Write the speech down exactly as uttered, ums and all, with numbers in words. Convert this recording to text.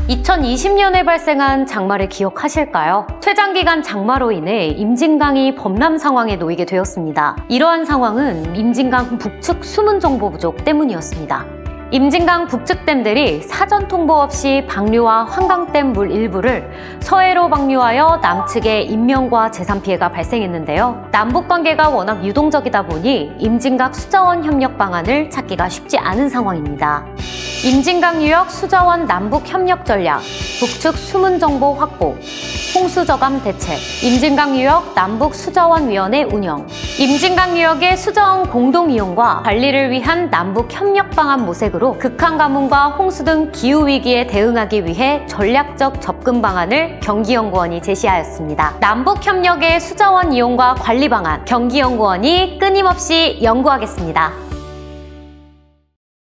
이천이십 년에 발생한 장마를 기억하실까요? 최장기간 장마로 인해 임진강이 범람 상황에 놓이게 되었습니다. 이러한 상황은 임진강 북측 수문 정보 부족 때문이었습니다. 임진강 북측 댐들이 사전 통보 없이 방류와 환강댐 물 일부를 서해로 방류하여 남측에 인명과 재산 피해가 발생했는데요. 남북 관계가 워낙 유동적이다 보니 임진강 수자원 협력 방안을 찾기가 쉽지 않은 상황입니다. 임진강 유역 수자원 남북 협력 전략, 북측 수문 정보 확보, 홍수 저감 대책, 임진강 유역 남북 수자원 위원회 운영, 임진강 유역의 수자원 공동 이용과 관리를 위한 남북 협력 방안 모색으로 극한 가뭄과 홍수 등 기후 위기에 대응하기 위해 전략적 접근 방안을 경기연구원이 제시하였습니다. 남북 협력의 수자원 이용과 관리 방안, 경기연구원이 끊임없이 연구하겠습니다.